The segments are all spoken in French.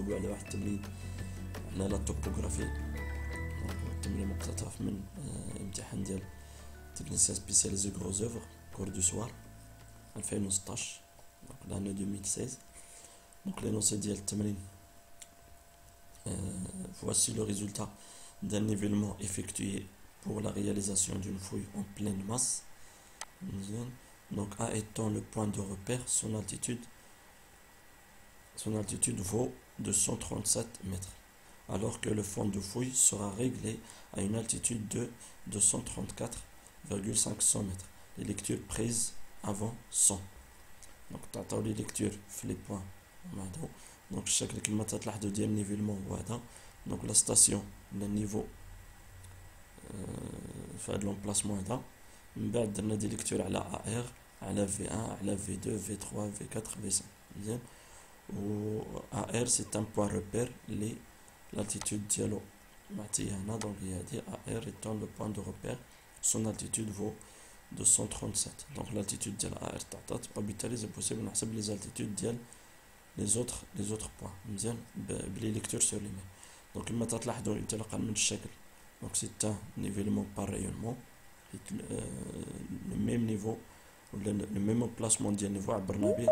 نحلو على واحد التمرين على لا توبوغرافي. دونك التمرين مقتطف من امتحان ديال تكنيسيان سبيسياليزي غرو زوفر كور دو سوار 2016 دونك l'année 2016. Donc l'énoncé ديال التمرين voici le résultat d'un nivellement effectué pour la réalisation d'une fouille en pleine masse. Donc A étant le point de repère, son altitude vaut 237 mètres, alors que le fond de fouille sera réglé à une altitude de 234,500 mètres. Les lectures prises avant 100. Donc تعطيو لي lectures في les points هادو. دونك الشكل كما تلاحظوا ديال النيفيلمون هو هذا. دونك لا ستاسيون ولا النيفو في هاد لومبلاسمون هذا. من بعد درنا دي ليكتور على ار، على في 1، على في 2، في 3، في 4، في 5. مزيان. و ار سي ان بوين روبير لي لالتيتود ديالو معطيه هنا. دونك هي هادي ار ايتون لو بوين دو روبير سون التيتود فو 237. دونك لالتيتود ديال ار تعطات، وبالتالي سي بوسيبل نحسب لي زالتيتود ديال لي زوتر بوين. مزيان بلي ليكتور سور لي مي. دونك كما تلاحظوا انطلاقا من الشكل، دونك سي ان نيفيلمون بار رايونمون le même niveau ou le même emplacement ديال النيفو عبرنا به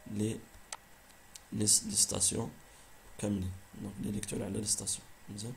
لي ستاسيون كاملين. دونك لي ليكتور على لي ستاسيون. مزيان.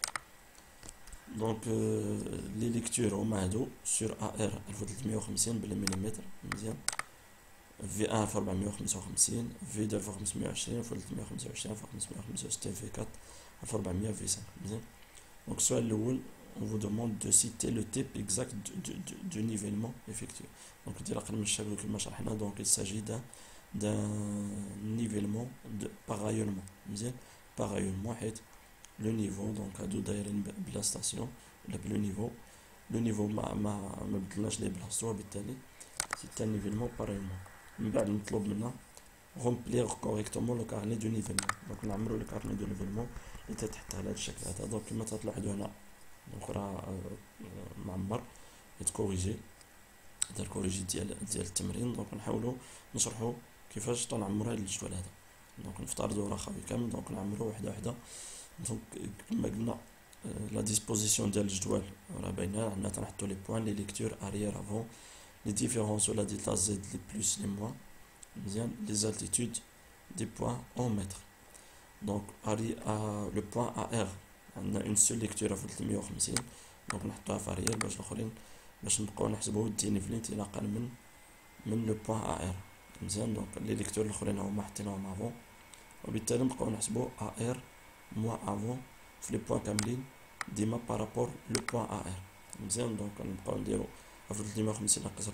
دونك لي ليكتور هما هادو سور ار 1350 بالمليمتر. مزيان. في 1 في 455، في 2 في 520، في 325، في 565، في 4 في 400، في 5. مزيان. دونك السؤال الاول on vous demande de citer le type exact du nivellement effectué. Donc donc il s'agit d'un nivellement par rayonnement. Par rayonnement, le niveau, donc à deux daïrines de la station, le niveau les c'est un nivellement par rayonnement. Maintenant, remplir correctement le carnet de nivellement. Donc on a le carnet de nivellement était à la chèque. Donc دونك راه معمر يتكوريجي دار كوريجي ديال التمرين. دونك نحاولوا نشرحوا كيفاش تنعمروا هذا الجدول هذا. دونك نفترضوا راه خاوي كامل. دونك نعمروا وحده وحده. دونك كما قلنا لا ديسبوزيسيون ديال الجدول راه باينه. عندنا تنحطوا لي بوين، لي ليكتور اريير افون، لي ديفيرونس ولا ديتا زد، لي بلس، لي موان. مزيان. لي زالتيتود دي بوين اون متر. دونك لو بوين ار عندنا اون سول ليكتور في 350. دونك نحطوها في اريير باش الاخرين باش نبقاو نحسبو الدينيفلي انطلاقا من لو بوين ار. مزيان. دونك لي ليكتور الاخرين هما حطيناهم افون، وبالتالي نبقاو نحسبو ار موان افون في لي بوين كاملين ديما بارابور لو بوين ار. مزيان. دونك نبقاو نديرو 350 ناقص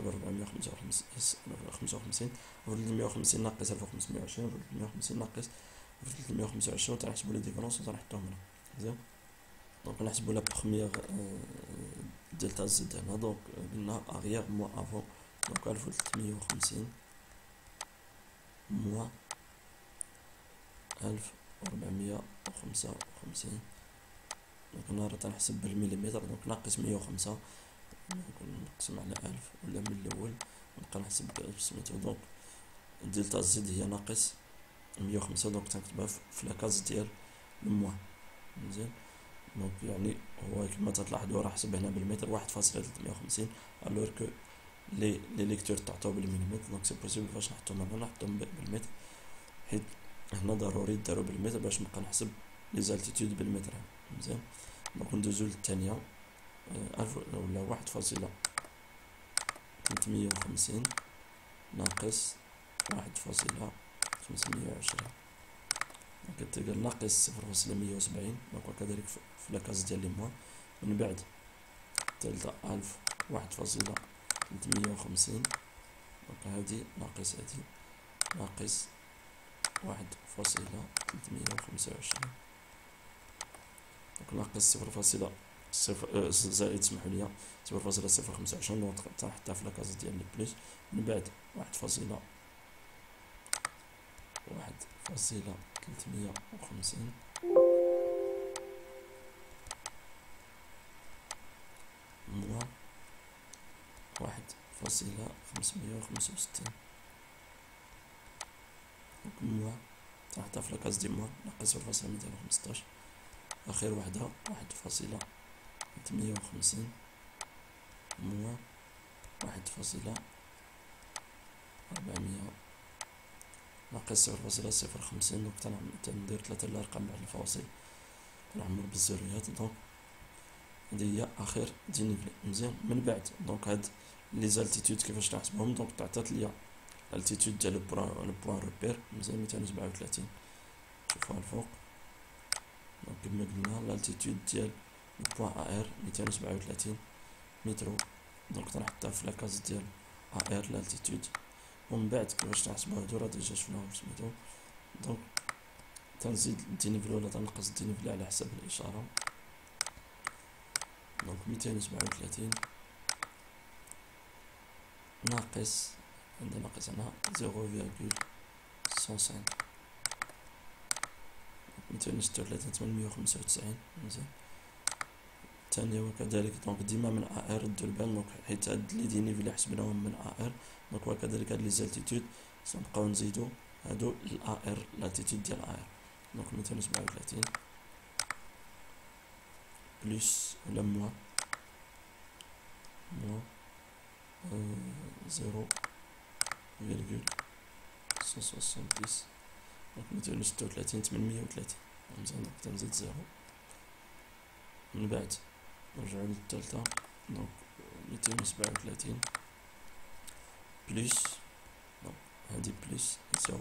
455، 350 ناقص 1520، 350 ناقص 325، وتنحسبو لي ديفيرونس وتنحطوهم هنا. مزيان. دونك نحسبو لا بروميير دلتا زد هنا. دونك قلنا اريير موان افون. دونك 1350 موان 1455. دونك هنا راه تنحسب بالمليمتر. دونك ناقص 105. دونك نقسم على 1000 ولا من الاول ونبقى نحسب ب 1600. دونك دلتا زد هي ناقص 105. دونك تنكتبها في لاكاز ديال الموان. مزيان. دونك يعني هو كما تلاحظوا راه حسب هنا بالمتر 1.350 الوغ كو لي ليكتور تعطاو بالمليمتر. دونك سي بوسيبل فاش نحطهم هنا نحطهم بالمتر، حيت هنا ضروري دارو بالمتر باش نبقى نحسب لي زالتيتود بالمتر. مزيان. دونك ندوزو للثانيه ولا 1.350 ناقص 1.520 كتلقى ناقص 0.170. دونك وكذلك في لاكاز ديال لي موان. من بعد الثالثة 1000 1.350. دونك هادي ناقص هادي ناقص 1.325. دونك ناقص 0.0 زائد سمحولي 0.025. دونك تنحطها في لاكاز ديال لي بلس. من بعد 1.350 موان 1.565. دونك موان تنحطها في لاكاز دي موان ناقص 0.215. اخر وحدة 1.850 موان 1.400 ناقص 0.050. دونك تندير 3 الارقام بعد الفواصل تنعمر بالزيرويات. دونك هادي هي اخر دينيفلي. مزيان من بعد دونك هاد لي زالتيتود كيفاش نحسبهم. دونك تعطات ليا الالتيتود ديال لو بوان روبير. مزيان 237 شوفوها الفوق. دونك كما قلنا الالتيتود ديال لو بوان ا ار 237 مترو. دونك تنحطها في لاكاز ديال ا ار الالتيتود. ومن بعد كيفاش نحسبو هادو راه ديجا شفناهم سميتو. دونك تنزيد الدينيفلي ولا تنقص الدينيفلي على حسب الاشاره. دونك 237 ناقص عندنا ناقص هنا 0.105 236 895. مزيان الثانية وكذلك. دونك ديما من ا ار ردو البال. دونك حيت هاد لي دينيفلي حسبناهم من ا ار. دونك وكذلك هاد لي زالتيتود سنبقاو نزيدو هادو ا ار لالتيتود ديال ا ار. دونك 237 بلس ولا موان 0.170. دونك 236 830. مزيان دونك تنزيد زيرو. من بعد نرجعو للثالثة. دونك 237 بلس دونك هادي بلس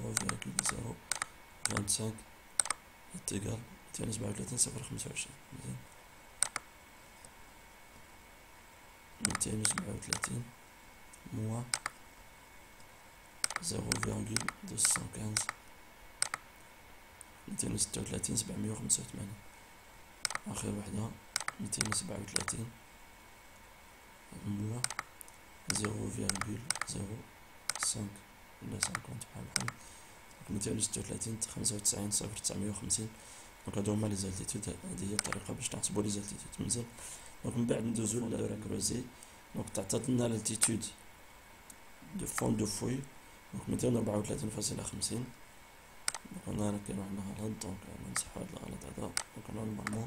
0.025 يتيكال 237 0.25. مزيان 237 موان 0.215 236 785. آخر وحدة 237 موان 0.05 ولا 50 بحال 236 95 0.950. دونك هادو هما لي زالتيتود. هادي هي الطريقة باش نحسبو لي زالتيتود. مزيان دونك من بعد ندوزو للا كروزي. دونك تعطات لنا لالتيتود دو فون دو فوي. دونك 234.50. دونك هنا كاين واحد الغلط. دونك نمسحو هاد الغلط هذا. دونك هنا نورمالمون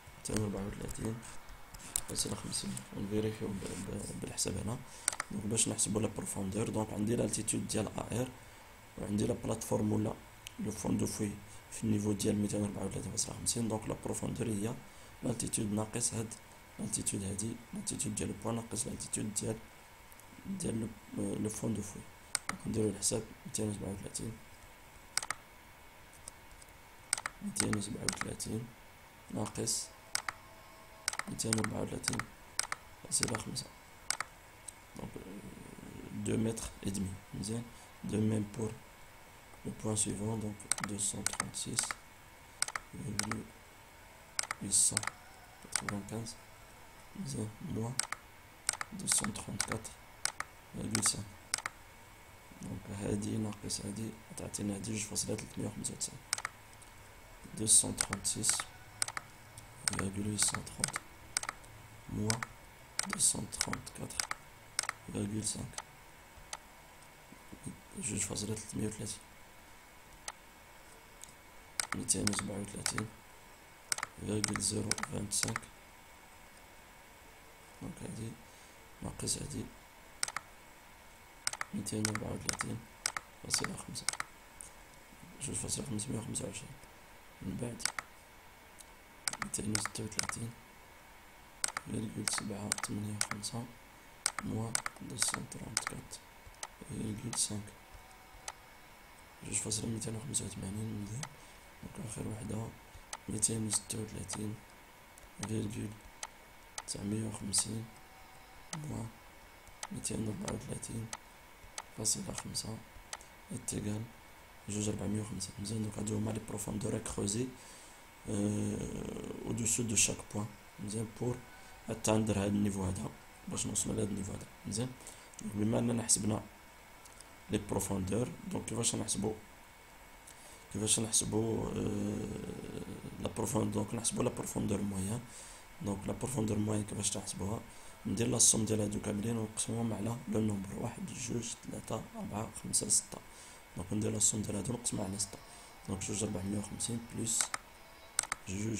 234.50 ونفيريفيو بالحساب هنا. دونك باش نحسبو لا بروفوندور. دونك عندي لالتيتود ديال ا ار وعندي لا بلاتفورم ولا لو فون دو فوي في النيفو ديال 234.50. دونك لا بروفوندور هي لالتيتود ناقص هاد لالتيتود هادي لالتيتود ديال البوان ناقص لالتيتود ديال لو فون دو فوي. دونك نديرو الحساب 237 ناقص 234.5. دونك 2 متر et demi. مزيان de même pour le point suivant. Donc 236,895 مزيان moins 234,5. دونك هادي ناقص هادي تعطينا هادي 2.395. 236,830 moins 234,5. 2.330 237,025. دونك هادي ناقص هادي 234.5 2.525. من بعد 236,785 moins 234,5 2.285. مزيان دونك آخر وحدة 236,950 moins 234,5 يتيكال 2.450. مزيان دونك هادو هما لي بروفوندور كروزي au-dessous de chaque point. مزيان بور atteindre هاد النيفو هذا باش نوصلو لهاد النيفو هذا. مزيان بما اننا حسبنا لي بروفوندور. دونك كيفاش نحسبو لا بروفوندور. دونك نحسبو لا بروفوندور موين. دونك لا بروفوندور موين كيفاش نحسبوها. ندير لا صوم ديال هادو كاملين ونقسمهم على لو نومبر 1 2 3 4 5 6. دونك ندير لا صوم ديال هادو نقسمها على 6. دونك جوج 450 بلس جوج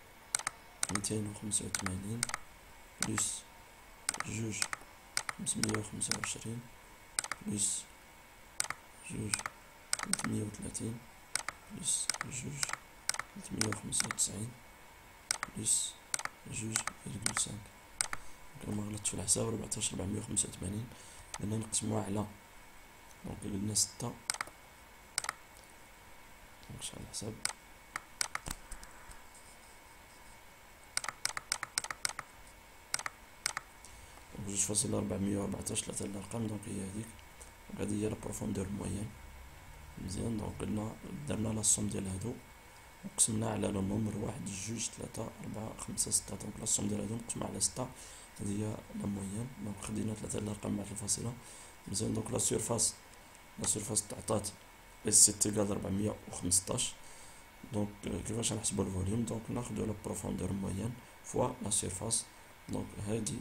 285 بلس جوج 525 بلس جوج 330 بلس جوج 395 بلس جوج فيرغول 5. كان مغلطتش في الحساب. 14 485 قلنا نقسموها على دونك قلنا 6 نمشي على الحساب. جوج فاصلة 414 ثلاثة الأرقام دونك هي هاديك. دونك هادي هي لا بروفوندور موين. مزيان دونك قلنا درنا لا صوم ديال هادو وقسمنا على لو نومبر 1 2 3 4 5 6 دونك لا صوم ديال هادو مقسمة على 6 هادي هي لا موين. دونك خدينا ثلاثة الأرقام بعد الفاصلة. مزيان دونك لا سيرفاس تعطات اس سي تيكال 415. دونك كيفاش نحسبو الفوليوم؟ دونك ناخدو لا بروفوندور موين فوا لا سيرفاس. دونك هادي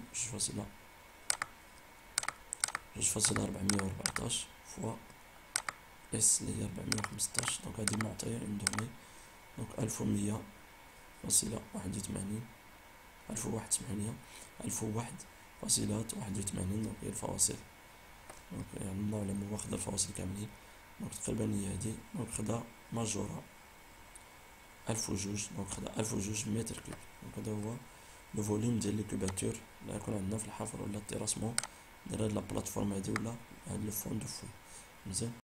جوج فاصلة 414 فوا اس اللي هي 415. دونك هادي معطية اون دوني دونك 1100.81 1001 سمحوليا 1001.81 دونك هي الفواصل. دونك يعني المعلم هو خدا الفواصل كاملين. دونك تقريبا هي هادي. دونك خدا ماجورا 1002 دونك خدا 1002 متر كوب. دونك هذا هو لو فوليوم ديال لي كوباتور اللي غيكون عندنا في الحفر ولا التيراسمون ديال هاد لا بلاتفورم هادي ولا هاد لو فون دو فوي. مزيان.